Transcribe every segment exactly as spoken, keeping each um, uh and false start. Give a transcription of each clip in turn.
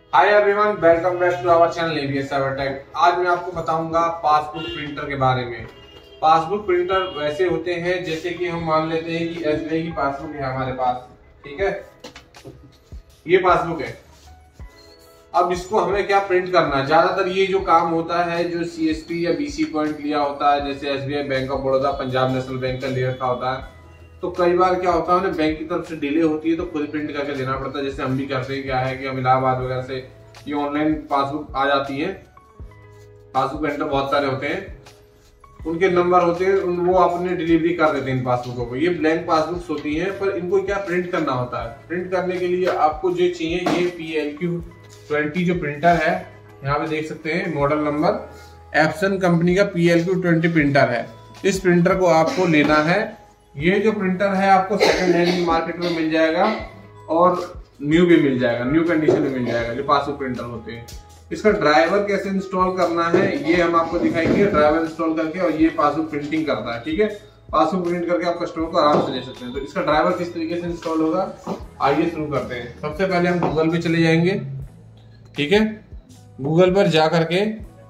Hi everyone, welcome back to our channel ABS Cybertech. आज मैं आपको बताऊंगा पासबुक प्रिंटर के बारे में। पासबुक प्रिंटर वैसे होते हैं जैसे कि हम मान लेते हैं कि एसबीआई की पासबुक है हमारे पास, ठीक है। ये पासबुक है। अब इसको हमें क्या प्रिंट करना है। ज्यादातर ये जो काम होता है जो सीएसपी या बीसी पॉइंट लिया होता है, जैसे SBI, Bank of Baroda, Punjab National Bank का ले रखा होता है, तो कई बार क्या होता है उन्हें बैंक की तरफ से डिले होती है तो खुद प्रिंट करके देना पड़ता है। जैसे हम भी करते हैं, क्या है कि हम इलाहाबाद वगैरह से ये ऑनलाइन पासबुक आ जाती है। पासबुक प्रिंटर बहुत सारे होते हैं, उनके नंबर होते हैं, वो अपने डिलीवरी कर देते हैं इन पासबुकों को। ये ब्लैंक पासबुक्स होती हैं, पर इनको क्या प्रिंट करना होता है। प्रिंट करने के लिए आपको जो चाहिए ये पी एल क्यू ट्वेंटी जो प्रिंटर है, यहाँ पे देख सकते हैं मॉडल नंबर एप्सन कंपनी का P L Q twenty printer है। इस प्रिंटर को आपको लेना है। ये जो प्रिंटर है आपको सेकंड हैंड मार्केट में मिल जाएगा और न्यू भी मिल जाएगा, न्यू कंडीशन में मिल जाएगा जो पासबुक प्रिंटर होते हैं। इसका ड्राइवर कैसे इंस्टॉल करना है ये हम आपको दिखाएंगे। ड्राइवर इंस्टॉल करके और ये पासबुक प्रिंटिंग करता है, ठीक है। पासबुक प्रिंट करके आप कस्टमर को आराम से दे सकते हैं। तो इसका ड्राइवर किस तरीके से इंस्टॉल होगा, आइए शुरू करते हैं। सबसे पहले हम गूगल पे चले जाएंगे, ठीक है। गूगल पर जा करके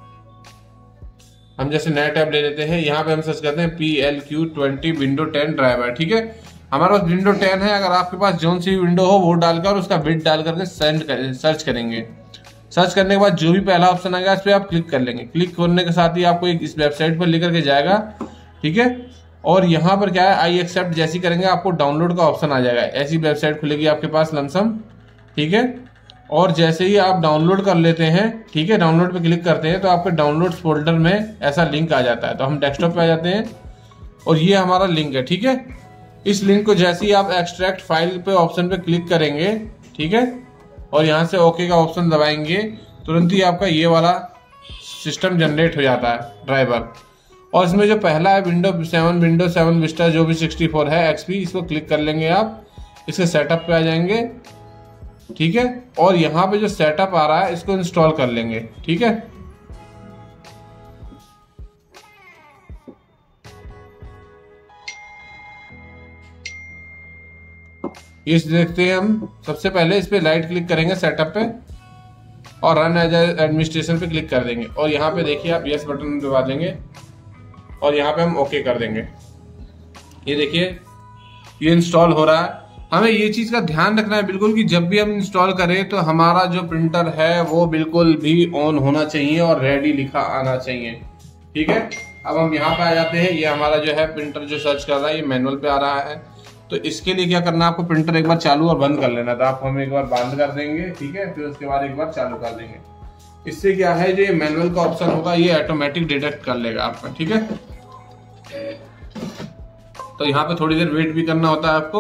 हम जैसे नया टैब ले लेते हैं, यहाँ पे हम सर्च करते हैं P L Q twenty window ten driver, ठीक है। हमारे पास विंडो टेन है। अगर आपके पास जो सी विंडो हो वो डालकर उसका बिट डाल करके सेंड कर, सर्च करेंगे। सर्च करने के बाद जो भी पहला ऑप्शन आएगा इस पर आप क्लिक कर लेंगे। क्लिक करने के साथ ही आपको एक इस वेबसाइट पर लेकर के जाएगा, ठीक है। और यहाँ पर क्या है, आई एक्सेप्ट जैसी करेंगे आपको डाउनलोड का ऑप्शन आ जाएगा। ऐसी वेबसाइट खुलेगी आपके पास लमसम, ठीक है। और जैसे ही आप डाउनलोड कर लेते हैं, ठीक है, डाउनलोड पे क्लिक करते हैं तो आपके डाउनलोड फोल्डर में ऐसा लिंक आ जाता है। तो हम डेस्कटॉप पे आ जाते हैं और ये हमारा लिंक है, ठीक है। इस लिंक को जैसे ही आप एक्सट्रैक्ट फाइल पे ऑप्शन पे क्लिक करेंगे, ठीक है, और यहाँ से ओके का ऑप्शन दबाएंगे, तुरंत ही आपका ये वाला सिस्टम जनरेट हो जाता है ड्राइवर। और इसमें जो पहला है window seven, window seven Vista जो भी सिक्सटी फोर है एक्सपी, इसको क्लिक कर लेंगे आप। इसके सेटअप पे आ जाएंगे, ठीक है। और यहाँ पे जो सेटअप आ रहा है इसको इंस्टॉल कर लेंगे, ठीक है। इस देखते हैं हम। सबसे पहले इस पे राइट क्लिक करेंगे सेटअप पे और रन एज एडमिनिस्ट्रेशन पे क्लिक कर देंगे। और यहाँ पे देखिए आप यस बटन दबा देंगे और यहाँ पे हम ओके कर देंगे। ये देखिए ये इंस्टॉल हो रहा है। हमें ये चीज का ध्यान रखना है बिल्कुल कि जब भी हम इंस्टॉल करें तो हमारा जो प्रिंटर है वो बिल्कुल भी ऑन होना चाहिए और रेडी लिखा आना चाहिए, ठीक है। अब हम यहाँ पे आ जाते हैं। ये हमारा जो है प्रिंटर जो सर्च कर रहा है ये मैनुअल पे आ रहा है। तो इसके लिए क्या करना है, आपको प्रिंटर एक बार चालू और बंद कर लेना। तो आप हम एक बार बंद कर देंगे, ठीक है, फिर उसके बाद एक बार चालू कर देंगे। इससे क्या है, जो ये मैनुअल का ऑप्शन होगा ये ऑटोमेटिक डिटेक्ट कर लेगा आपका, ठीक है। तो यहाँ पे थोड़ी देर वेट भी करना होता है आपको।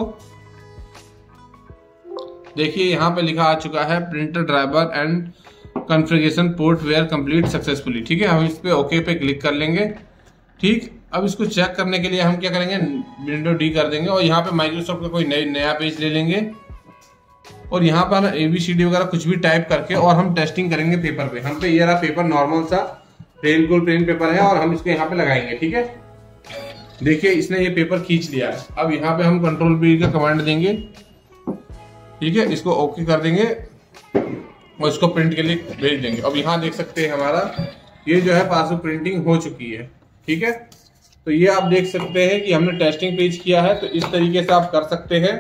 देखिए यहाँ पे लिखा आ चुका है printer driver and configuration port ware complete successfully, ठीक है। हम इस पे ओके पे क्लिक कर लेंगे, ठीक। अब इसको चेक करने के लिए हम क्या करेंगे, विंडो डी कर देंगे और यहाँ पे माइक्रोसॉफ्ट का कोई नई नया पेज ले लेंगे और यहाँ पर एबीसीडी वगैरह कुछ भी टाइप करके और हम टेस्टिंग करेंगे पेपर पे। हम पे ये रहा पेपर, नॉर्मल सा बिल्कुल प्लेन पेपर है और हम इसको यहाँ पे लगाएंगे, ठीक है। देखिए इसने ये पेपर खींच लिया है। अब यहाँ पे हम कंट्रोल बी का कमांड देंगे, ठीक है। इसको ओके कर देंगे और इसको प्रिंट के लिए भेज देंगे। अब यहाँ देख सकते हैं हमारा ये जो है पासबुक प्रिंटिंग हो चुकी है, ठीक है। तो ये आप देख सकते हैं कि हमने टेस्टिंग पेज किया है। तो इस तरीके से आप कर सकते हैं।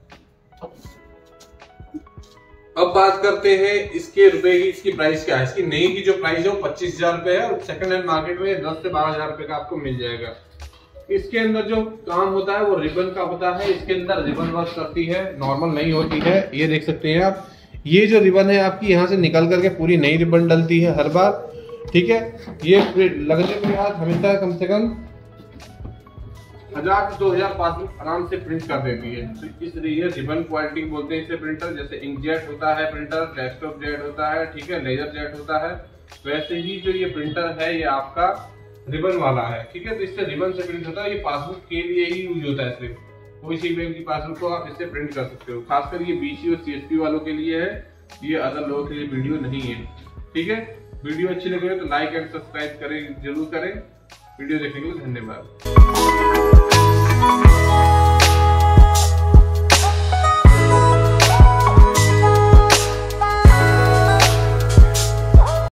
अब बात करते हैं इसके रुपए की, इसकी प्राइस क्या है। इसकी नई की जो प्राइस है वो पच्चीस हजार रुपए है और सेकंड हैंड मार्केट में दस से बारह हजार रुपए का आपको मिल जाएगा। इसके अंदर जो काम होता है वो रिबन का होता है। इसके अंदर रिबन वर्क करती है, नॉर्मल नहीं होती है। ये देख सकते हैं आप, ये जो रिबन है आपकी यहाँ से निकल करके पूरी नई रिबन डलती है हर बार, ठीक है। ये लगने के बाद हमेशा कम से कम हजार से दो हजार पासबुक आराम से प्रिंट कर देती है। तो इसलिए रिबन क्वालिटी बोलते हैं इसे प्रिंटर। जैसे इंकजेट होता है प्रिंटर, डेस्कटॉप जेट होता है, ठीक है, लेजर जेट होता है, वैसे ही जो ये प्रिंटर है ये आपका रिबन वाला है, ठीक है। तो इससे रिबन से प्रिंट होता है। ये पासबुक के लिए ही यूज होता है सिर्फ। कोई सी बैंक की पासबुक को आप इससे प्रिंट कर सकते हो। खासकर ये बीसी और सीएसपी वालों के लिए है, ये अदर लोगों के लिए वीडियो नहीं है, ठीक है। वीडियो अच्छी लगे तो लाइक एंड सब्सक्राइब करें, जरूर करें। वीडियो देखने के लिए धन्यवाद।